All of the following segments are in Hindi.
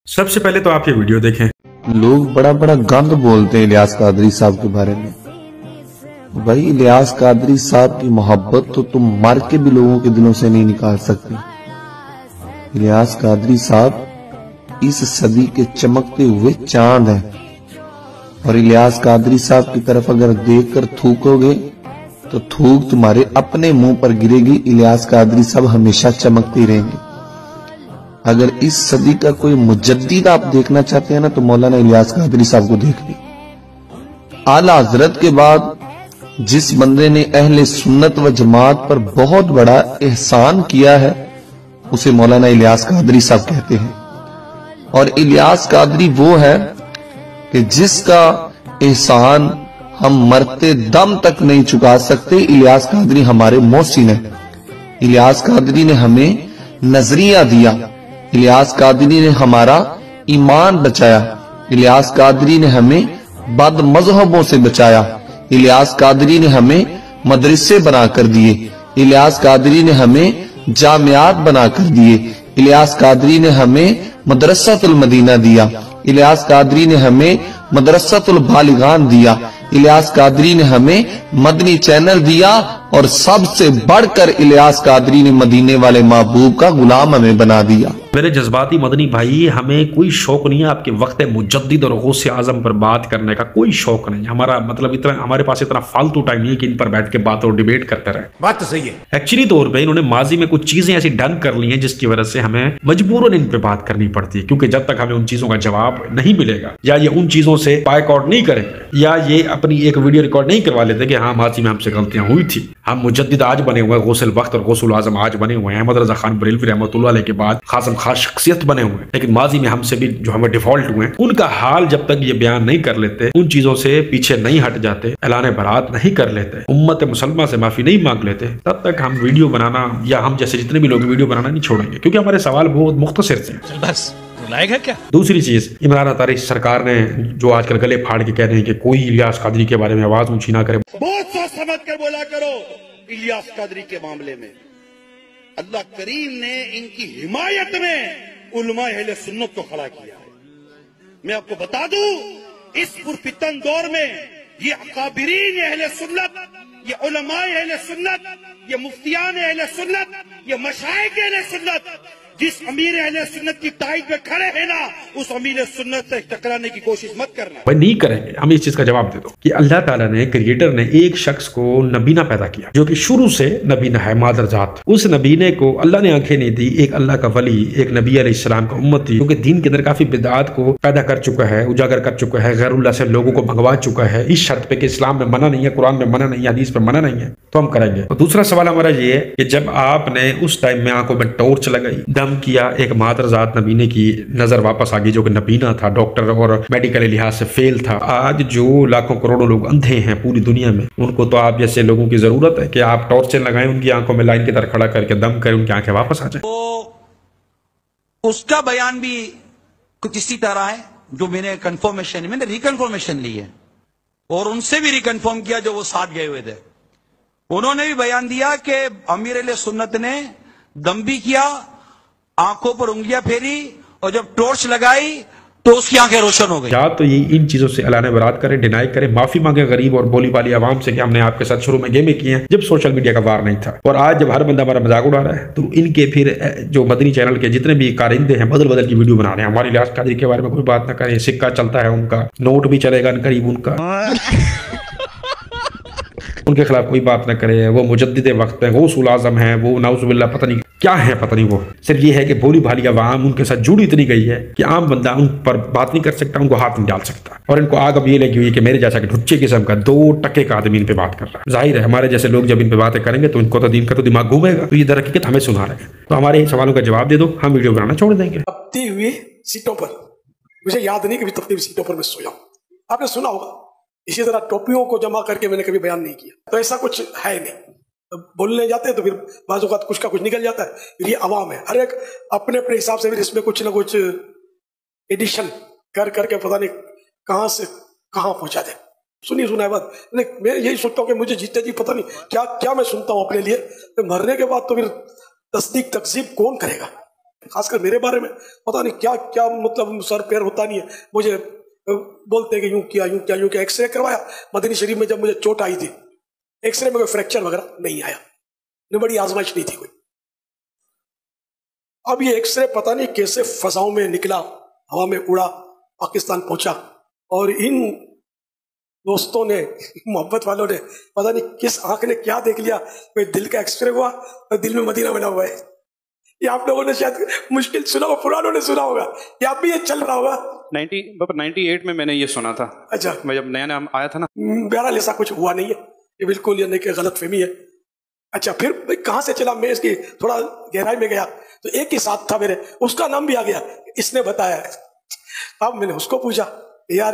सबसे पहले तो आप ये वीडियो देखें। लोग बड़ा बड़ा गंद बोलते हैं इलियास कादरी साहब के बारे में। भाई इलियास कादरी साहब की मोहब्बत तो तुम मर के भी लोगों के दिलों से नहीं निकाल सकते। इलियास कादरी साहब इस सदी के चमकते हुए चांद हैं और इलियास कादरी साहब की तरफ अगर देखकर थूकोगे तो थूक तुम्हारे अपने मुंह पर गिरेगी। इलियास कादरी साहब हमेशा चमकते रहेंगे। अगर इस सदी का कोई मुजद्दिद आप देखना चाहते हैं ना तो मौलाना इलियास कादरी साहब को देखिए। आला हजरत के बाद जिस बंदे ने अहले सुन्नत व जमात पर बहुत बड़ा एहसान किया है उसे मौलाना इलियास कादरी साहब कहते हैं। और इलियास कादरी वो है कि जिसका एहसान हम मरते दम तक नहीं चुका सकते। इलियास कादरी हमारे मोहसिन है। इलियास कादरी ने हमें नजरिया दिया। इलियास कादरी ने हमारा ईमान बचाया। इलियास कादरी ने हमें बद मजहबों से बचाया। इलियास कादरी ने हमें मदरसे बनाकर दिए। इलियास कादरी ने हमें जामियात बनाकर दिए। इलियास कादरी ने हमें मदरसातुल मदीना दिया। इलियास कादरी ने हमें मदरसातुल बालिगान दिया। इलियास कादरी ने हमें मदनी चैनल दिया और सबसे बढ़कर इलियास कादरी ने मदीने वाले महबूब का गुलाम हमें बना दिया। मेरे जज्बाती मदनी भाई, हमें कोई शौक नहीं है आपके वक्त मुजद्दिद और गौसे आजम पर बात करने का। कोई शौक नहीं। हमारा मतलब इतना, हमारे पास इतना फालतू टाइम नहीं है कि इन पर बैठ के बात और डिबेट करते रहे। बात तो सही है। एक्चुअली तौर पे इन्होंने माजी में कुछ चीजें ऐसी डन कर ली हैं जिसकी वजह से हमें मजबूरन इन पे बात करनी पड़ती है, क्योंकि जब तक हमें उन चीजों का जवाब नहीं मिलेगा या ये उन चीजों से बायकॉट नहीं करेंगे या ये अपनी एक वीडियो रिकॉर्ड नहीं करवा लेते कि हाँ माजी में हमसे गलतियां हुई थी। हम मुजद्दिद आज बने हुए हैं, गौसल वक्त और गौसुल आजम आज बने हुए हैं, अहमद रजा खान बरेलवी रहमतुल्लाह अलैह के बाद खासम खास शख्सियत बने हुए हैं, लेकिन माजी में हमसे भी जो हमें डिफॉल्ट हुए हैं उनका हाल जब तक ये बयान नहीं कर लेते, उन चीजों से पीछे नहीं हट जाते, ऐलान बरात नहीं कर लेते, उम्मत मुसलमान से माफी नहीं मांग लेते, तब तक हम वीडियो बनाना या हम जैसे जितने भी लोग वीडियो बनाना नहीं छोड़ेंगे, क्योंकि हमारे सवाल बहुत मुख्तसर से बस है क्या। दूसरी चीज, इमरान अतारी सरकार ने जो आजकल गले फाड़ के कह रहे हैं कि कोई इलियास कादरी के बारे में आवाज ऊंची ना करे। बहुत सोच समझ कर बोला करो। इलियास कादरी के मामले में अल्लाह करीम ने इनकी हिमायत में उलमा अहले सुन्नत को खड़ा किया है। मैं आपको बता दूं, इस पुरफितन दौर में ये अकाबिरीन अहले सुन्नत, ये उलमा अहले सुन्नत, ये मुफ्तियान अहले सुन्नत, ये मशाइख अहले सुन्नत जिस अमीर अहले सुन्नत की ताईद में खड़े हैं ना, उस अमीर सुन्नत से टकराने की कोशिश मत करना। भाई नहीं करेंगे। हम इस चीज का जवाब दे दो कि अल्लाह ताला ने, क्रिएटर ने एक शख्स को नबीना पैदा किया जो कि शुरू से नबीना है, मादरजात। उस नबीने को अल्लाह ने आंखें नहीं दी। एक अल्लाह का वली, एक नबी अलैहिस्सलाम का उम्मती, क्योंकि दीन के अंदर काफी बिदआत को पैदा कर चुका है, उजागर कर चुका है, गैरुल्लाह से लोगों को भगवा चुका है, इस शर्त पे कि इस्लाम में मना नहीं है, कुरान में मना नहीं है, हदीस पे मना नहीं है, तो हम करेंगे। तो दूसरा सवाल हमारा ये है कि जब आपने उस टाइम में आंखों में टॉर्च लगाई, दम किया, एक मादरजात नबीने की नजर वापस आ गई जो कि नबीना था, डॉक्टर और मेडिकल लिहाज से फेल था। आज जो लाखों करोड़ों लोग अंधे हैं पूरी दुनिया में, उनको तो आप जैसे लोगों की जरूरत है कि आप टॉर्चें लगाएं, उनकी आंखों में लाइन की तरह खड़ा करके दम करें, उनकी आंखें वापस आ जाए। तो उसका बयान भी कुछ इसी तरह है जो मैंने रिकन्फर्मेशन ली है और उनसे भी रिकन्फर्म किया जो वो साथ गए हुए थे। उन्होंने भी बयान दिया कि अमीर अहले सुन्नत ने दम भी किया, आंखों पर उंगलियां फेरी और जब टॉर्च लगाई तो उसकी आंखें रोशन हो गई। या तो ये इन चीजों से ऐलान बरात करें, डिनाई करें, माफी मांगे गरीब और बोली वाली आवाम से कि हमने आपके साथ शुरू में गेमें की हैं जब सोशल मीडिया का वार नहीं था, और आज जब हर बंदा हमारा मजाक उड़ा रहा है तो इनके फिर जो मदनी चैनल के जितने भी कारिंदे हैं बदल बदल की वीडियो बना रहे हैं। हमारे इलियास कादरी के बारे में कोई बात ना करें, सिक्का चलता है उनका, नोट भी चलेगा करीब उनका, उनके खिलाफ कोई बात ना करे, वो मुजद्दिद वक्त है, गौसुल आजम है, वो नाउजुबिल्लाह पता नहीं क्या है, पता नहीं। वो सिर्फ ये है कि भोली भाली आवाम उनके साथ जुड़ी इतनी गई है कि आम बंदा उन पर बात नहीं कर सकता, उनको हाथ नहीं डाल सकता, और इनको आग अब ये लगी हुई है कि मेरे जैसा कि ढुच्चे किस्म का 2% का आदमी इन पे बात कर रहा है। जाहिर है हमारे जैसे लोग जब इन पे बातें करेंगे तो इनको तो दिन का तो दिमाग घूमेगा, तो ये दर हकीकत हमें सुना रहे हैं। तो हमारे सवालों का जवाब दे दो, हम वीडियो बनाना छोड़ देंगे। तपती हुई सीटों पर, मुझे याद नहीं कभी तपती हुई सीटों पर मैं सोया हूं, आपने सुना होगा। इसी तरह टोपियों को जमा करके मैंने कभी बयान नहीं किया, तो ऐसा कुछ है नहीं। तो बोलने जाते हैं तो फिर बाजू का कुछ का कुछ निकल जाता है। फिर ये अवाम है, हर एक अपने अपने हिसाब से फिर इसमें कुछ ना कुछ एडिशन कर करके पता नहीं कहां से कहां पहुंचा दे। सुनी सुना है बात, मैं यही सोचता हूँ कि मुझे जीते जी पता नहीं क्या क्या मैं सुनता हूँ अपने लिए, तो मरने के बाद तो फिर तस्दीक तकजीब कौन करेगा। खासकर मेरे बारे में पता नहीं क्या क्या, मतलब सर पैर होता नहीं है, मुझे बोलते हैं कि यूं किया यूं किया यूं किया। एक्सरे करवाया मदनी शरीफ में, जब मुझे चोट आई थी एक्सरे में कोई फ्रैक्चर वगैरह नहीं आया, बड़ी आजमाइश नहीं थी कोई। अब ये एक्सरे पता नहीं कैसे फसाओं में निकला, हवा में उड़ा, पाकिस्तान पहुंचा, और इन दोस्तों ने, मोहब्बत वालों ने पता नहीं किस आंख ने क्या देख लिया, कोई दिल का एक्सरे हुआ और दिल में मदीना बना हुआ है। ये आप लोगों ने शायद मुश्किल सुना होगा, पुरानों ने सुना होगा, या आप भी ये चल रहा होगा। 98 में मैंने ये सुना था। अच्छा, मैं जब नया नया आया था ना। बहरहाल ऐसा कुछ हुआ नहीं है, ये बिल्कुल ये नहीं कि गलत फहमी है। अच्छा, फिर कहाँ से चला, मैं इसकी थोड़ा गहराई में गया तो एक ही साथ था मेरे, उसका नाम भी आ गया, इसने बताया। अब मैंने उसको पूछा, यार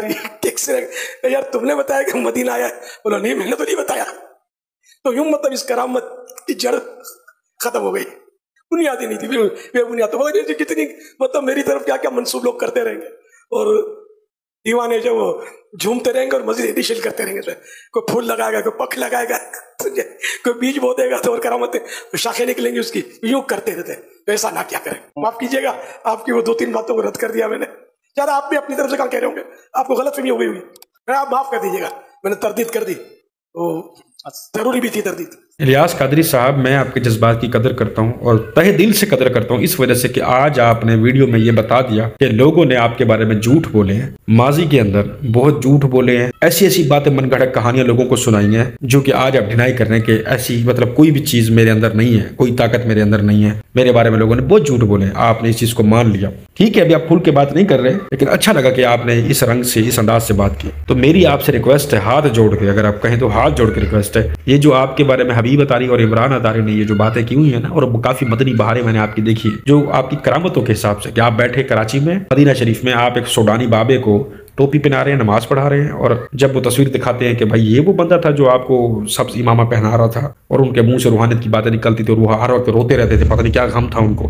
यार तुमने बताया कि मदीना आया है? बोला नहीं, मैंने तो नहीं बताया। तो यूं मतलब इस करामत की जड़ खत्म हो गई, बुनियादी नहीं थी, बेबुनियाद। तो कितनी मतलब मेरी तरफ क्या क्या मंसूब लोग करते रहेंगे, और दीवाने जो वो झूमते रहेंगे और मजीद एडिशन करते रहेंगे। कोई फूल लगाएगा, कोई पख लगाएगा, कोई बीज बो देगा तो और करामतें शाखें निकलेंगी उसकी, यूं करते रहते। तो ऐसा ना क्या करें, माफ कीजिएगा, आपकी वो 2-3 बातों को रद्द कर दिया मैंने। यार आप भी अपनी तरफ से कहाँ कह रहे होंगे, आपको गलत फहमी हो गई होगी, आप माफ कर दीजिएगा, मैंने तरदीद कर दी, तो जरूरी भी थी तरदीद। इलियास कादरी साहब, मैं आपके जज्बात की कदर करता हूं और तहे दिल से कदर करता हूं, इस वजह से कि आज आपने वीडियो में ये बता दिया कि लोगों ने आपके बारे में झूठ बोले हैं, माजी के अंदर बहुत झूठ बोले हैं, ऐसी ऐसी बातें मनगढ़ंत कहानियां लोगों को सुनाई हैं, जो कि आज आप डिनाई कर रहे हैं कि ऐसी मतलब कोई भी चीज मेरे अंदर नहीं है, कोई ताकत मेरे अंदर नहीं है, मेरे बारे में लोगों ने बहुत झूठ बोले। आपने इस चीज को मान लिया, ठीक है, अभी आप खुल के बात नहीं कर रहे, लेकिन अच्छा लगा कि आपने इस रंग से, इस अंदाज से बात की। तो मेरी आपसे रिक्वेस्ट है, हाथ जोड़ के, अगर आप कहें तो हाथ जोड़ के रिक्वेस्ट है, ये जो आपके बारे में हबीब अतारी और इमरान अतारी ने ये जो बातें की हुई है ना, और काफी मदनी बहारें मैंने आपकी देखी, जो आपकी करामतों के हिसाब से, कि आप बैठे कराची में मदीना शरीफ में, आप एक सूडानी बाबे को टोपी पहना रहे हैं, नमाज पढ़ा रहे हैं, और जब वो तस्वीर दिखाते हैं कि भाई ये वो बंदा था जो आपको सब्ज इमामा पहना रहा था, और उनके मुंह से रूहानियत की बातें निकलती थी और वो हर वक्त रोते रहते थे, पता नहीं क्या गम था उनको,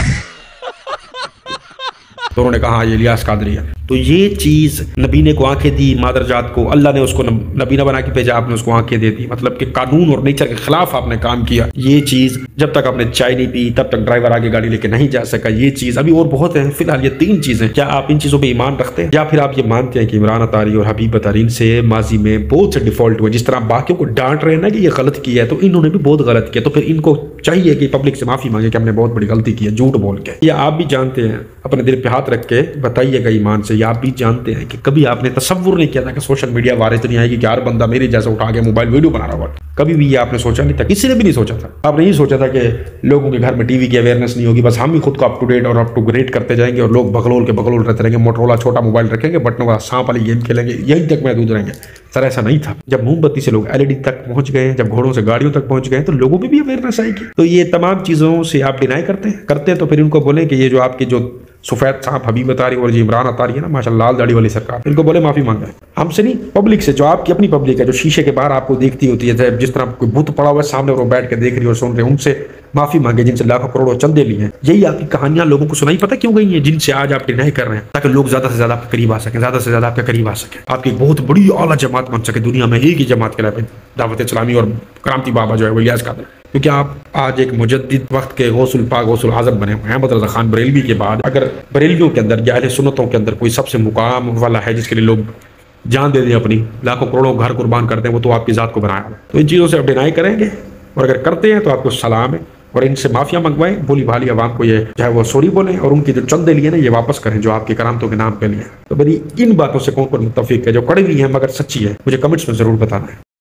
तो उन्होंने कहा ये इलियास कादरी है। तो ये चीज नबी ने को आंखें दी, मादरजात को अल्लाह ने उसको नबीना बना के भेजा, आपने उसको आंखें दे दी, मतलब कि कानून और नेचर के खिलाफ आपने काम किया। ये चीज जब तक आपने चाय नहीं पी तब तक ड्राइवर आगे गाड़ी लेके नहीं जा सका, ये चीज अभी और बहुत है। फिलहाल ये 3 चीजें, क्या आप इन चीजों पर ईमान रखते हैं, या फिर आप ये मानते हैं कि इमरान अतारी और हबीब अतारी से माजी में बहुत से डिफॉल्ट हुए, जिस तरह बाकियों को डांट रहे हैं ना कि ये गलत किया है, तो इन्होंने भी बहुत गलत किया, तो फिर इनको चाहिए कि पब्लिक से माफी मांगे कि हमने बहुत बड़ी गलती की है झूठ बोल के। या आप भी जानते हैं, अपने दिल पे हाथ रख के बताइएगा ईमान से, या आप भी जानते हैं कि कभी आपने तसव्वुर नहीं किया था कि सोशल मीडिया वारिस नहीं आएगी कि यार बंदा मेरे जैसा उठा के मोबाइल वीडियो बना रहा होगा, कभी भी ये आपने सोचा नहीं था, किसी ने भी नहीं सोचा था। आपने ये सोचा था कि लोगों के घर में टीवी की अवेयरनेस नहीं होगी, बस हम ही खुद को अप टू डेट और अप टू ग्रेड करते जाएंगे और लोग बगलोल के बगलोल रहते रहेंगे, मोटरोला छोटा मोबाइल रखेंगे, बटनों वाला सांप वाली गेम खेलेंगे, यहीं तक महदूद रहेंगे। सर ऐसा नहीं था, जब मोमबत्ती से लोग LED तक पहुंच गए, जब घोड़ों से गाड़ियों तक पहुंच गए, तो लोगों में भी अवेयरनेस आएगी। तो ये तमाम चीजों से आप डिनाई करते हैं तो फिर इनको बोले कि ये जो आपके जो सफेद साहब हबीब अतारी और जी इमरान अतारी है ना, माशाल्लाह लाल दाढ़ी वाली सरकार, इनको बोले माफी मांगे, हमसे नहीं, पब्लिक से, जो आपकी अपनी पब्लिक है, जो शीशे के बाहर आपको देखती होती है, जिस तरह कोई भूत पड़ा हुआ है सामने और वो बैठ के देख रही है और सुन रहे, उनसे माफी मांगे जिनसे लाखों करोड़ों चंदे लिए हैं। यही आपकी कहानियां लोगों को सुनाई पता क्यों गई है, जिनसे आज आप डिनाई कर रहे हैं, ताकि लोग ज्यादा से ज्यादा आपके करीब आ सके, ज्यादा से ज्यादा आपके करीब आ सके, आपकी बहुत बड़ी आला जमात बन सके दुनिया में। एक ही जमात के लिए दावत इस्लामी और करामती बाबा जो है वो इलियास कादरी, क्योंकि आप आज एक मुजद्दिद वक्त के गौसुल पाक गौसुल आजम बने हुए हैं। अहमद रजा खान बरेलवी के बाद अगर बरेलवियों के अंदर या अहले सुन्नतों के अंदर कोई सबसे मुकाम वाला है जिसके लिए लोग जान दे दें, अपनी लाखों करोड़ों घर कुर्बान करते हैं, वो तो आपकी जात को बनाया। तो इन चीज़ों से आप डिनाई करेंगे, और अगर करते हैं तो आपको सलाम है, और इनसे माफिया मंगवाएं, भोली भाली आवाम को ये चाहे वो सॉरी बोलें, और उनकी जो चंदे लिए ना ये वापस करें जो आपकी करामतों के नाम पे लिए। तो मेरी इन बातों से कौन मुत्तफिक है, जो कड़वी है मगर सच्ची है, मुझे कमेंट्स में जरूर बताना है।